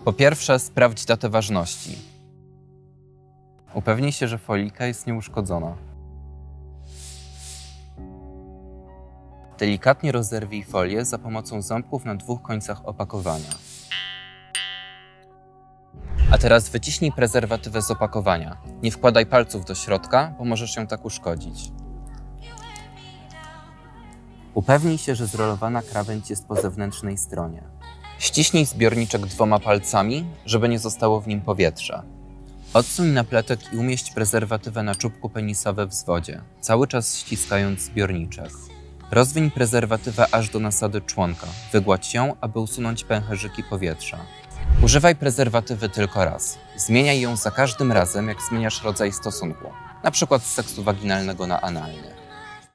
Po pierwsze, sprawdź datę ważności. Upewnij się, że folika jest nieuszkodzona. Delikatnie rozerwij folię za pomocą ząbków na dwóch końcach opakowania. A teraz wyciśnij prezerwatywę z opakowania. Nie wkładaj palców do środka, bo możesz ją tak uszkodzić. Upewnij się, że zrolowana krawędź jest po zewnętrznej stronie. Ściśnij zbiorniczek dwoma palcami, żeby nie zostało w nim powietrza. Odsuń napletek i umieść prezerwatywę na czubku penisa we wzwodzie, cały czas ściskając zbiorniczek. Rozwiń prezerwatywę aż do nasady członka. Wygładź ją, aby usunąć pęcherzyki powietrza. Używaj prezerwatywy tylko raz. Zmieniaj ją za każdym razem, jak zmieniasz rodzaj stosunku, np. z seksu waginalnego na analny.